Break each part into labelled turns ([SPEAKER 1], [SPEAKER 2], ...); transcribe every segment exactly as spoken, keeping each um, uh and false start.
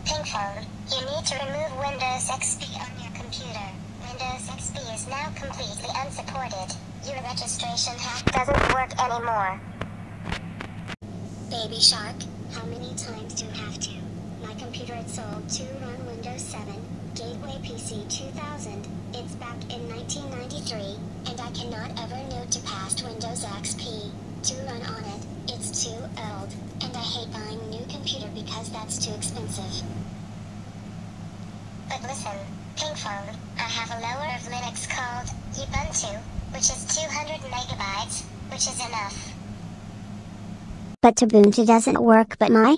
[SPEAKER 1] Pink phone, you need to remove Windows X P on your computer. Windows X P is now completely unsupported. Your registration hack doesn't work anymore. Baby Shark, how many times do you have to? My computer is sold to run Windows seven, Gateway P C two thousand, it's back in nineteen ninety-three, and I cannot ever know to past Windows X P to run on it. It's too old, and I hate buying a new computer because that's too expensive. But listen, Pink phone, I have a lower of Linux called Ubuntu, which is two hundred megabytes, which is enough.
[SPEAKER 2] But Ubuntu doesn't work but my?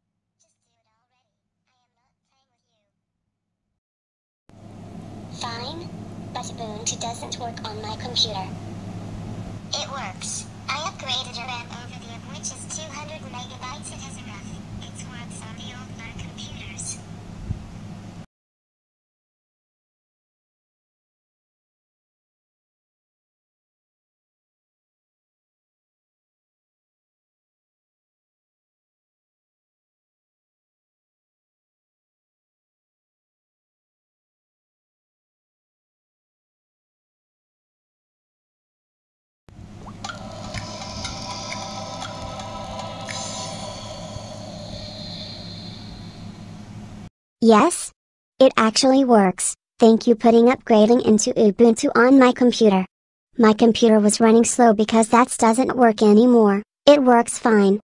[SPEAKER 1] Fine, but Ubuntu doesn't work on my computer. It works. I upgraded your RAM over the app, which is two hundred megabytes. It is enough. It works on the older computers.
[SPEAKER 2] Yes? It actually works. Thank you putting upgrading into Ubuntu on my computer. My computer was running slow because that doesn't work anymore. It works fine.